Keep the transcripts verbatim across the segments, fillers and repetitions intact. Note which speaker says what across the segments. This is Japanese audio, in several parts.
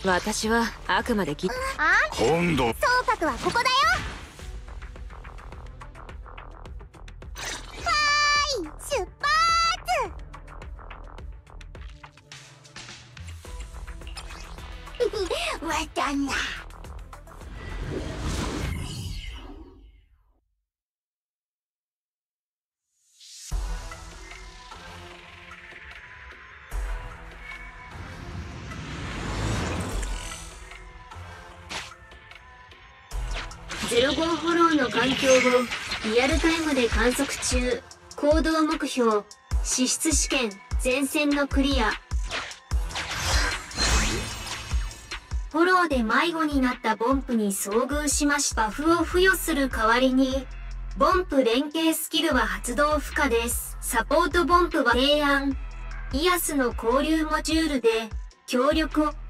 Speaker 1: 私はあくまでき
Speaker 2: あ
Speaker 3: 今度
Speaker 2: 総格はここだよ。はーい出発。わたな
Speaker 4: ゼロ号フォローの環境をリアルタイムで観測中。行動目標資質試験前線のクリア。フォローで迷子になったボンプに遭遇しました。バフを付与する代わりにボンプ連携スキルは発動不可です。サポートボンプは提案イアスの交流モジュールで協力を。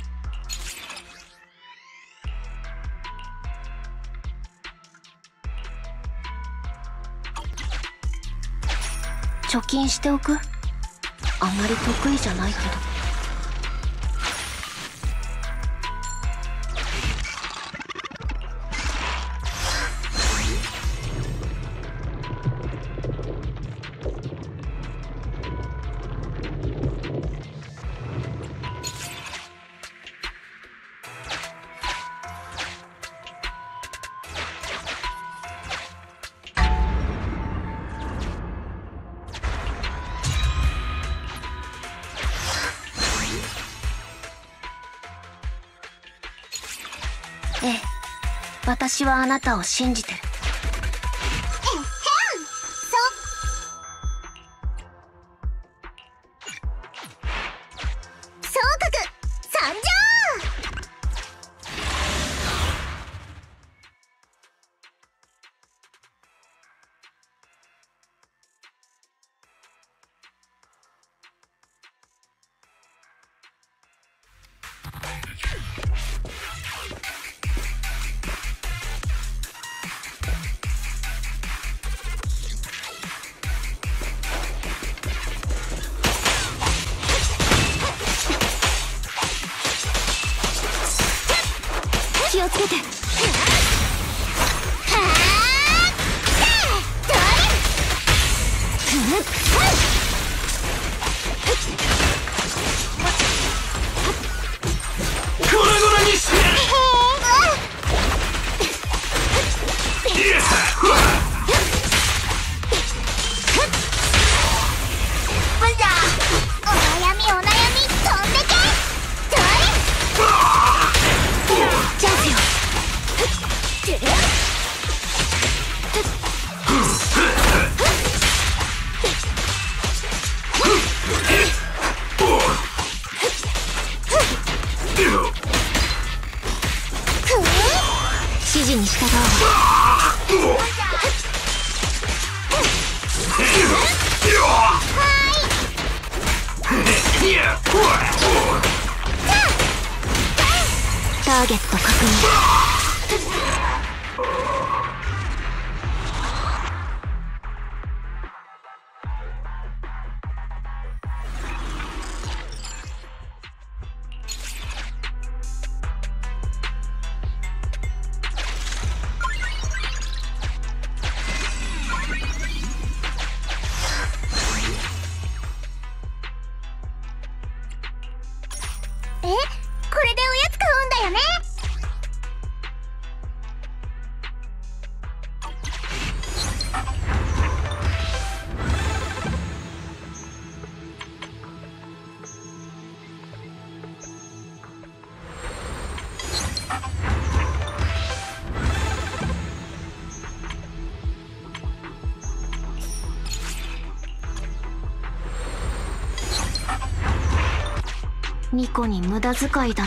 Speaker 5: 貯金しておく。あんまり得意じゃないけど。ええ、私はあなたを信じてる。気をつけて。
Speaker 3: ゴラゴラにしてやる。
Speaker 2: お悩みお悩み飛んでけ。
Speaker 5: チャンスよ。指示に従うわ。ターゲット確認。
Speaker 2: え、これでおやつ買うんだよね。
Speaker 5: ニコに無駄遣いだって。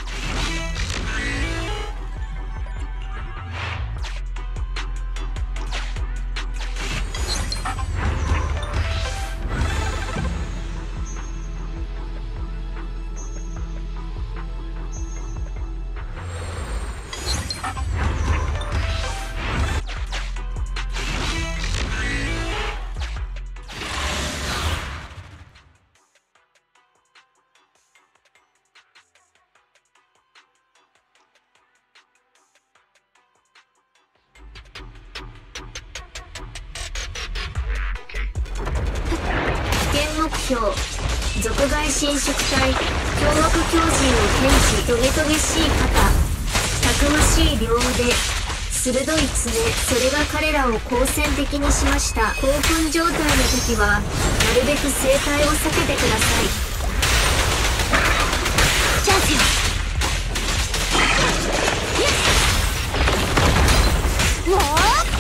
Speaker 4: 表族外侵食体凶悪狂人の天使トゲトゲしい肩たくましい両腕鋭い爪、それが彼らを好戦的にしました。興奮状態の時はなるべく生態を避けてください。
Speaker 2: チャンスよ。もう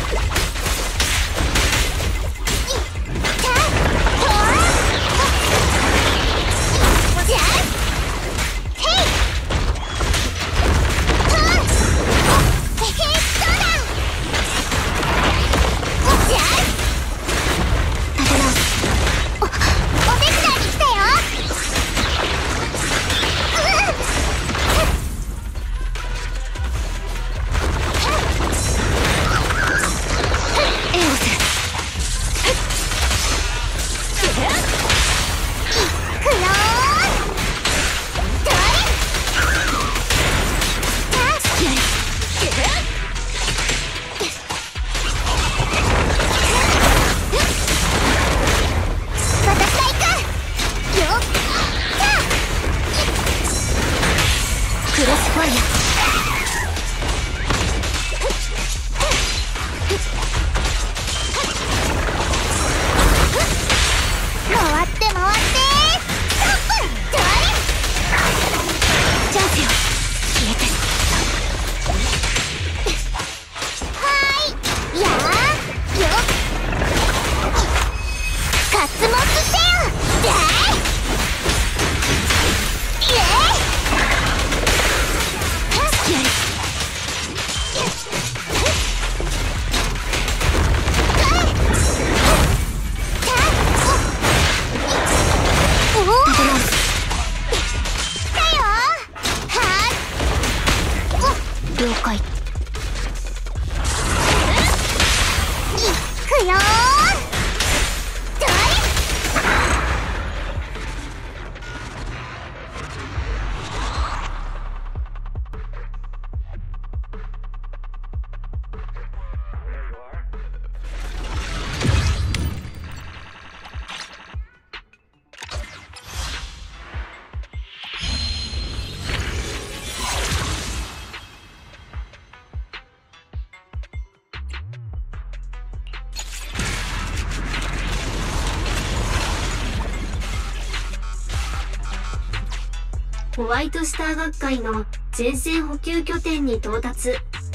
Speaker 4: ホワイトスター学会の前線補給拠点に到達。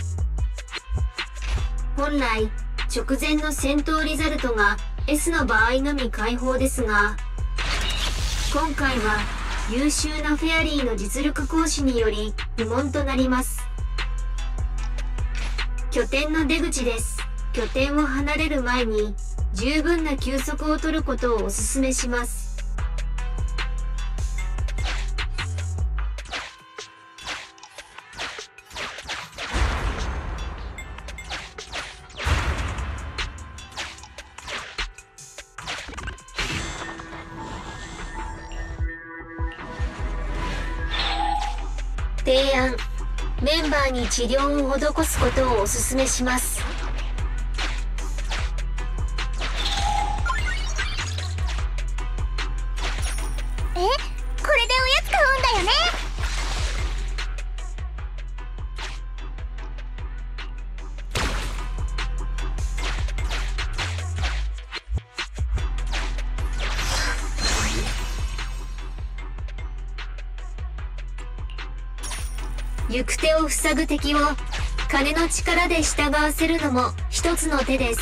Speaker 4: 本来直前の戦闘リザルトが S の場合のみ解放ですが、今回は優秀なフェアリーの実力行使により不問となります。拠点の出口です。拠点を離れる前に十分な休息を取ることをお勧めします。提案、メンバーに治療を施すことをお勧めします。
Speaker 2: え、これでおやつ買うんだよね。
Speaker 4: 行く手を塞ぐ敵を金の力で従わせるのも一つの手です。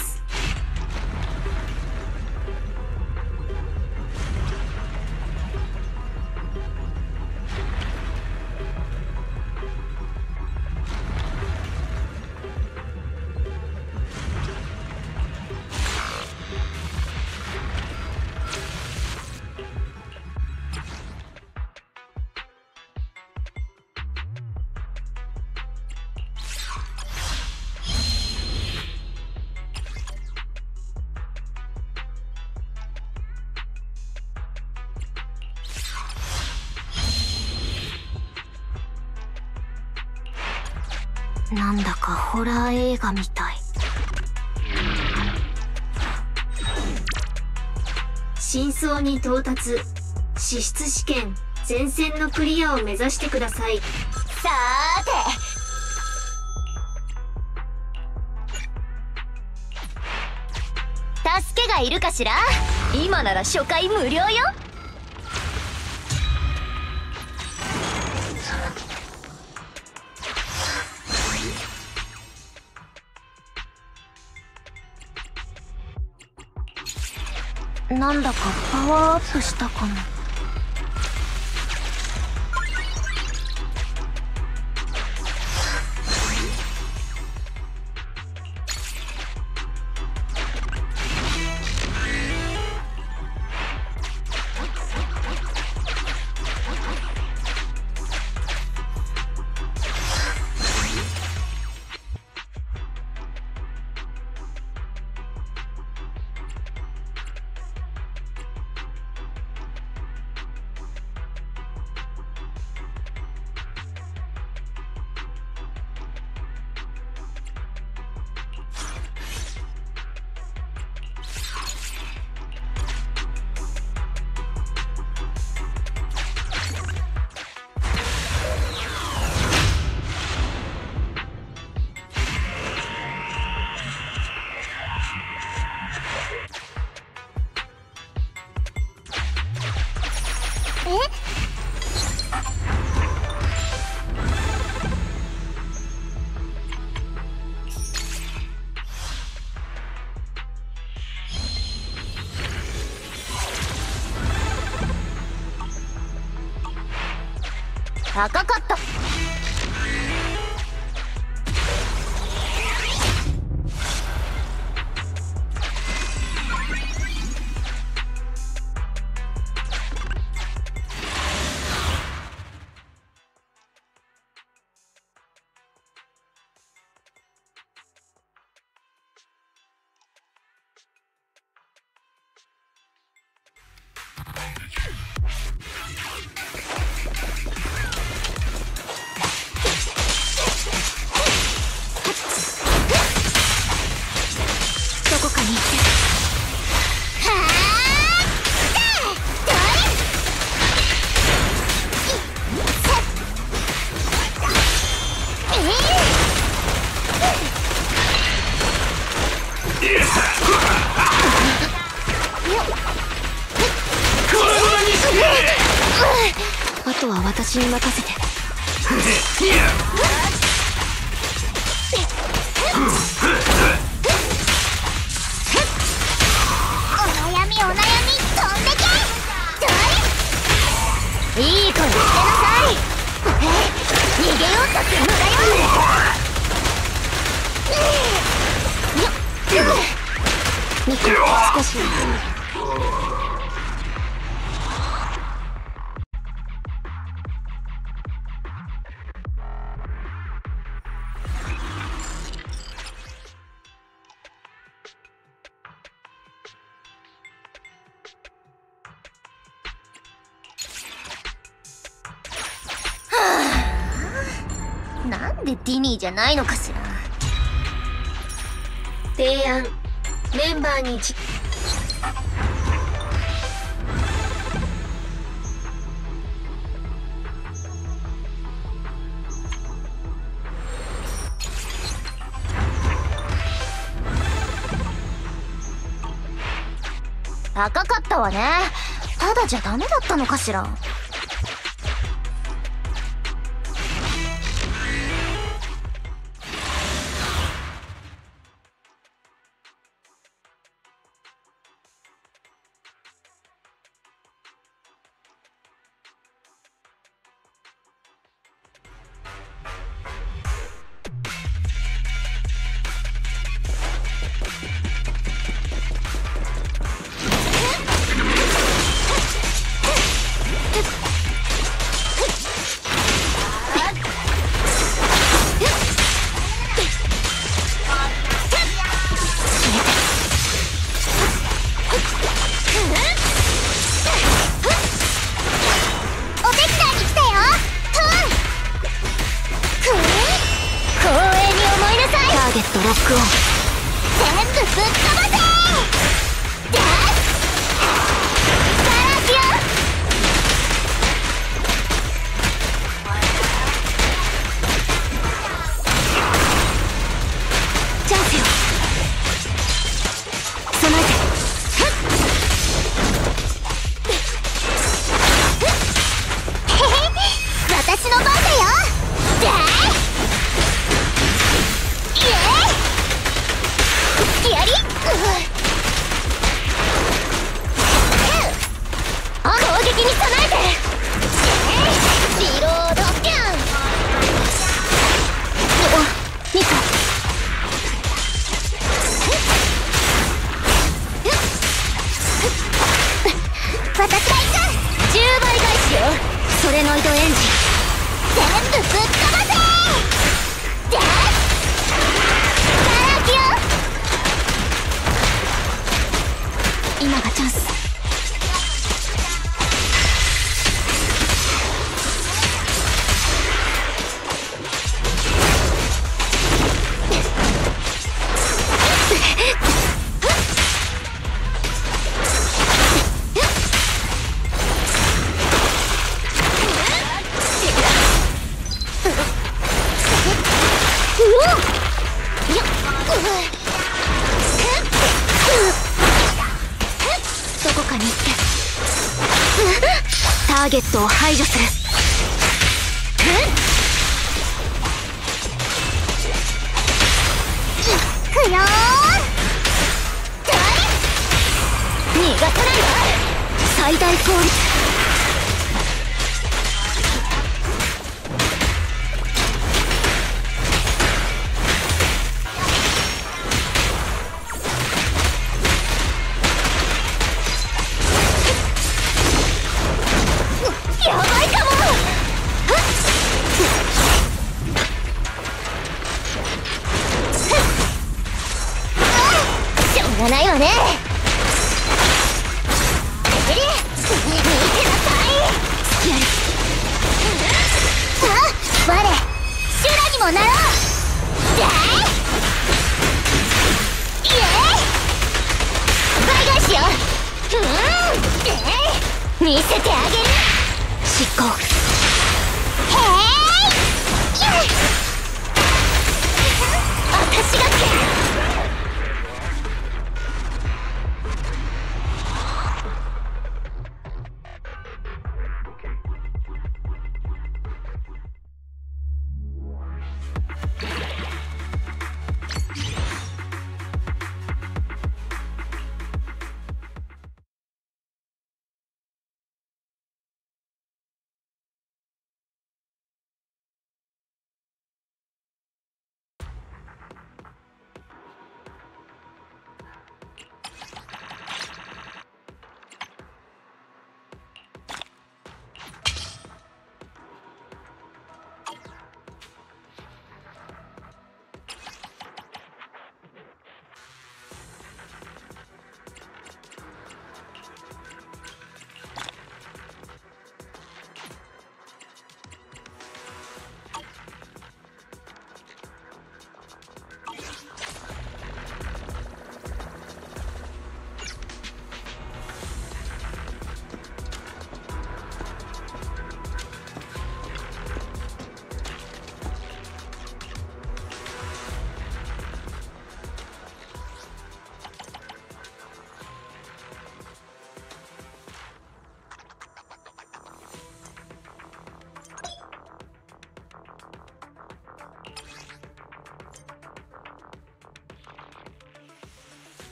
Speaker 5: なんだかホラー映画みたい。
Speaker 4: 真相に到達。資質試験前線のクリアを目指してください。
Speaker 2: さーて、助けがいるかしら。今なら初回無料よ。
Speaker 5: なんだかパワーアップしたかも。
Speaker 2: 高かった。
Speaker 5: あとは私に任せて。
Speaker 2: お悩みお悩み飛んでけ。いい子にしてなさい。逃げようとするのだよ。
Speaker 5: ミコ、少し。
Speaker 2: なんでディニーじゃないのかしら。
Speaker 4: 提案メンバーにち
Speaker 2: 高かったわね。ただじゃダメだったのかしら。 攻撃に備えてリロードキャン。おミカ私が行く。じゅうばい返しよ。ソレノイドエンジン全部ぶっ飛ばせ。でガラキよ。今がチャンス。どこかに行ってターゲットを排除する。くよー逃がさないわ。最大効率。やばいかも。しょうがないわね。見てなさい。あ、我修羅にもなろう。じゃあイエーイ倍返しよ。うん見せてあげる。執行。へーい。私がけ。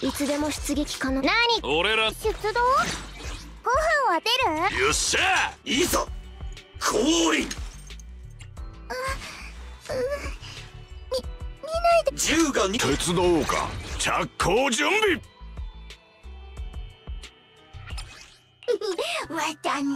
Speaker 2: いつでも出撃可能。何？
Speaker 3: 俺ら
Speaker 2: 出動？ご飯を当てる？
Speaker 3: よっしゃいいぞ降臨。銃がに手伝おうか。着工準備。
Speaker 2: わたな。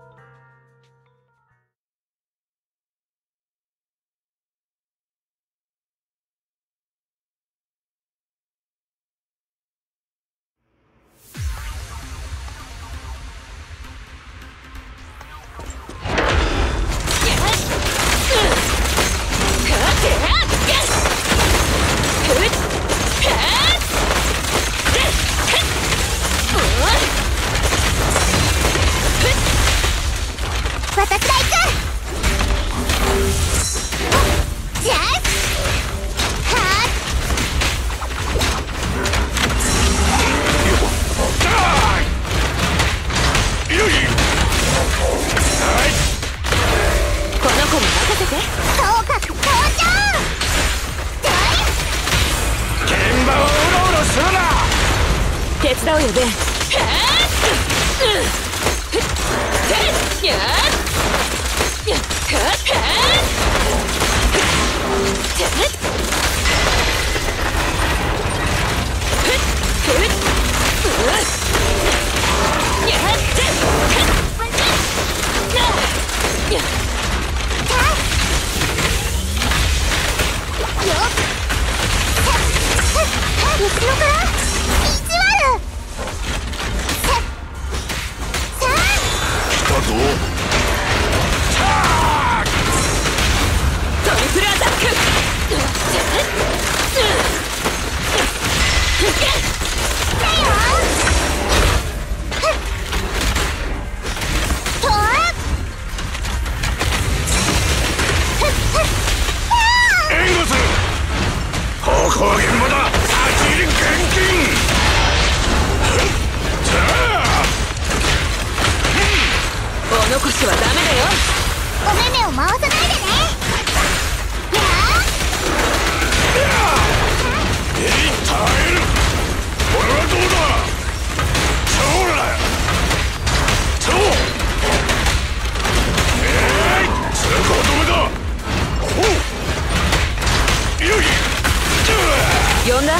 Speaker 1: 手伝うよベン。
Speaker 2: 残しはダメだよ。お目目を回さないでね。
Speaker 3: えい、耐える。これはどうだ。そうだ。そうえい、通行止めだ。ほうよい
Speaker 1: 呼んだ。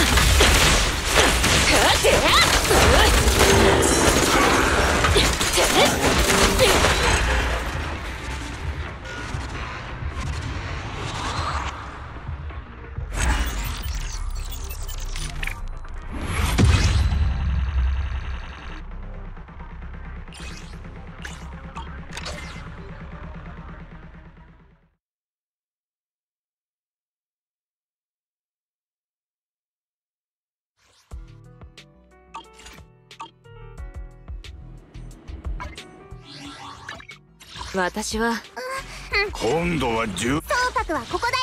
Speaker 1: 私は
Speaker 3: 今度は銃。
Speaker 2: 総括はここだよ。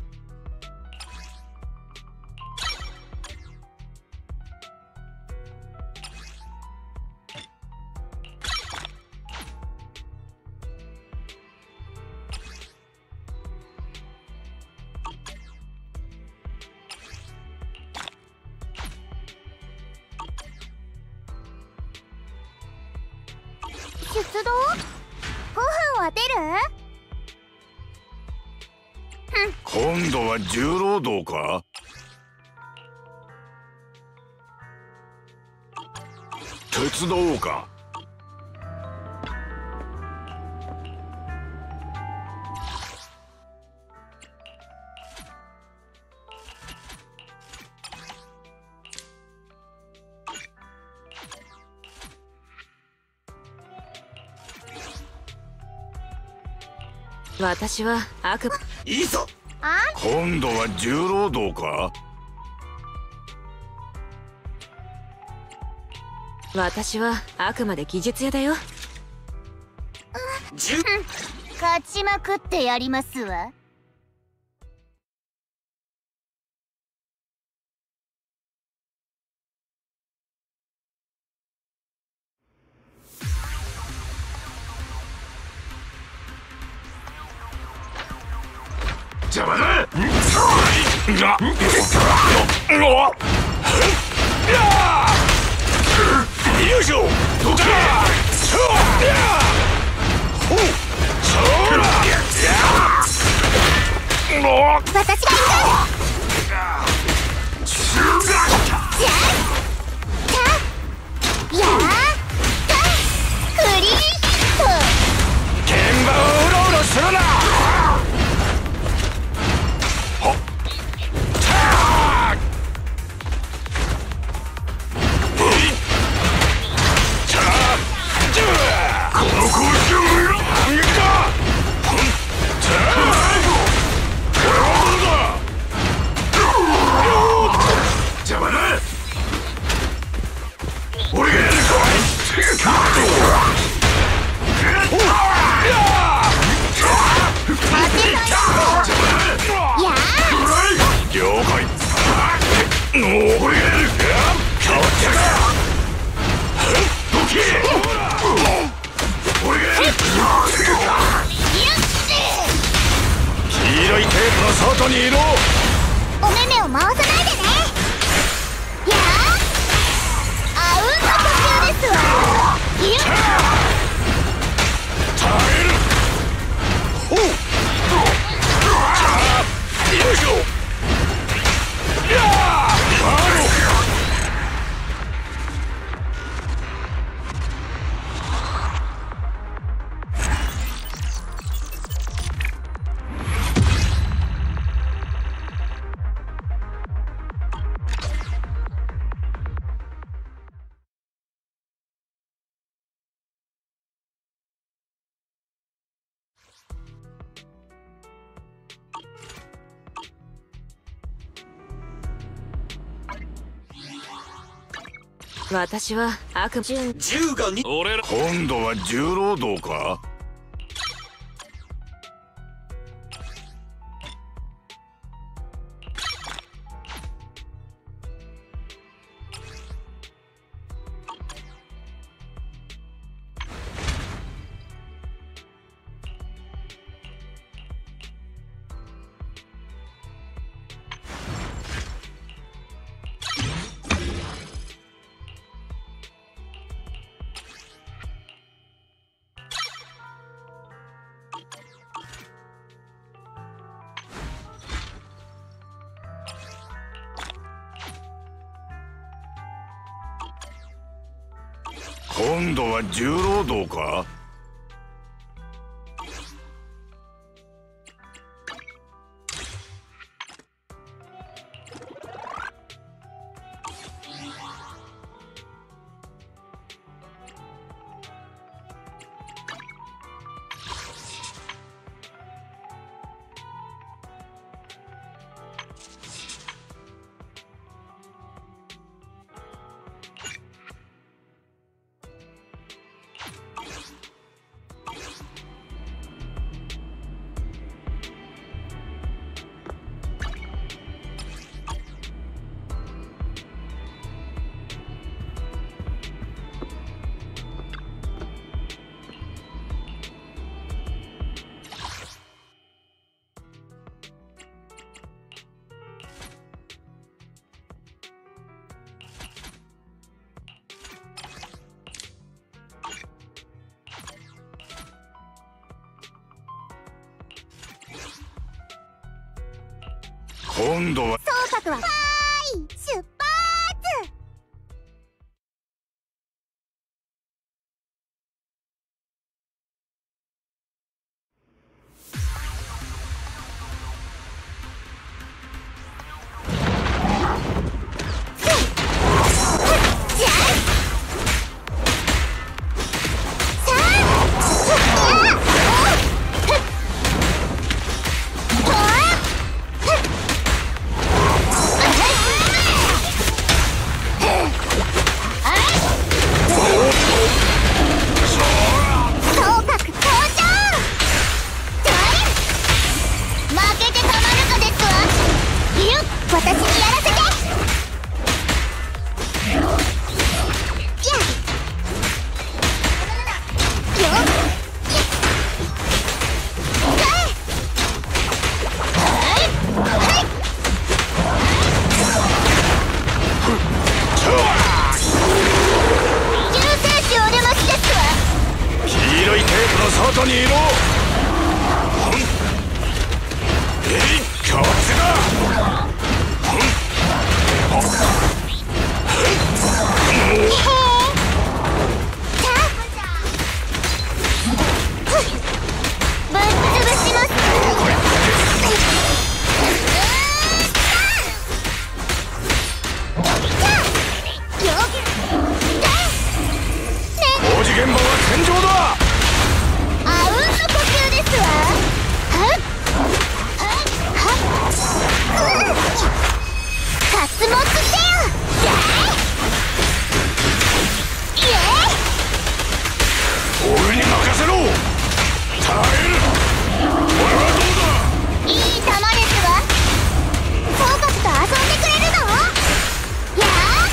Speaker 2: 出動？ご飯を当てる？
Speaker 3: 今度は重労働か？手伝おうか。
Speaker 1: 私は悪魔。
Speaker 3: いいぞ。今度は重労働か？
Speaker 1: 私はあくまで技術屋だよ。
Speaker 2: 勝ちまくってやりますわ。
Speaker 3: 邪魔だ。な。 よいしょ。どけ。ほう。そら。もう。
Speaker 2: 私が行く。じゃあ。やあ。クリート。
Speaker 3: 現場をうろうろするな。はっ。たー。えい。たー。じゅう。この公式を反撃だ。ほん。たー。邪魔だ。俺がやるか。了解。もう俺がやる。変わったか。どけ。俺がやる。黄色いテープの外にいろ。
Speaker 2: お目目を回さないでね。やあ。あうんの呼吸ですわ。ゆっ。
Speaker 3: 耐える。ほう。よいしょ。やあ。
Speaker 1: 私は悪順
Speaker 3: 銃がに俺ら今度は重労働か。今度は重労働か。今度は
Speaker 2: 総括ははーい出発。
Speaker 3: 外にいろ。えい、強烈だ。
Speaker 2: ぶっ潰します。
Speaker 3: 工事現場は戦場だ。
Speaker 2: あうんの呼吸ですわ。はっはっはっカツモツせよ。イエイ。
Speaker 3: 俺に任せろ。耐える。俺はどうだ。
Speaker 2: いい球ですわ。総括と遊んでくれるの？やあ。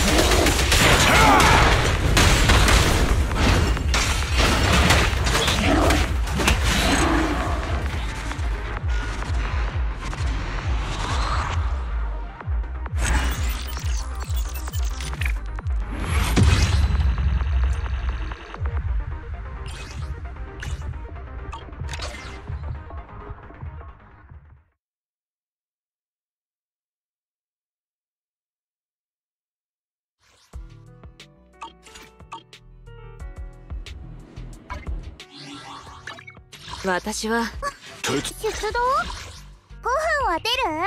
Speaker 1: 私は
Speaker 2: 出動？ご飯は出る？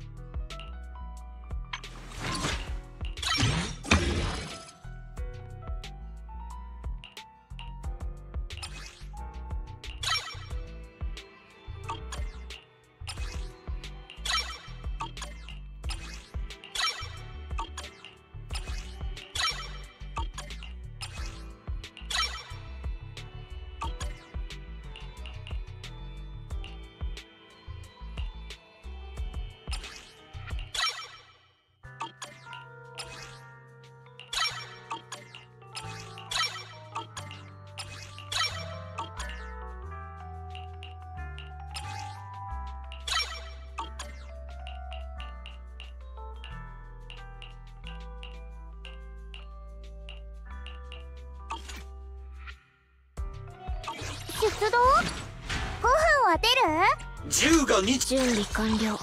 Speaker 2: 出動？ご飯は出る？
Speaker 3: 銃がに
Speaker 1: 準備完了。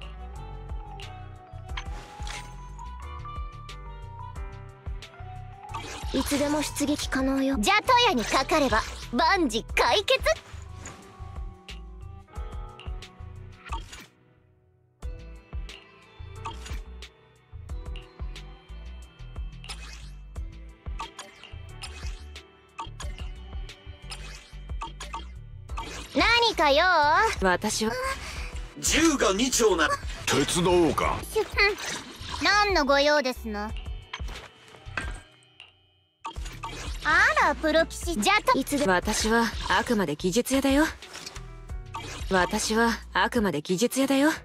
Speaker 1: いつでも出撃可能よ。
Speaker 2: じゃとやにかかれば万事解決。何かよ。
Speaker 1: 私は
Speaker 3: 銃がに丁な。手伝おうか。
Speaker 2: 何のご用ですの？あらプロ棋士じゃと。
Speaker 1: いつで私はあくまで技術屋だよ。私はあくまで技術屋だよ。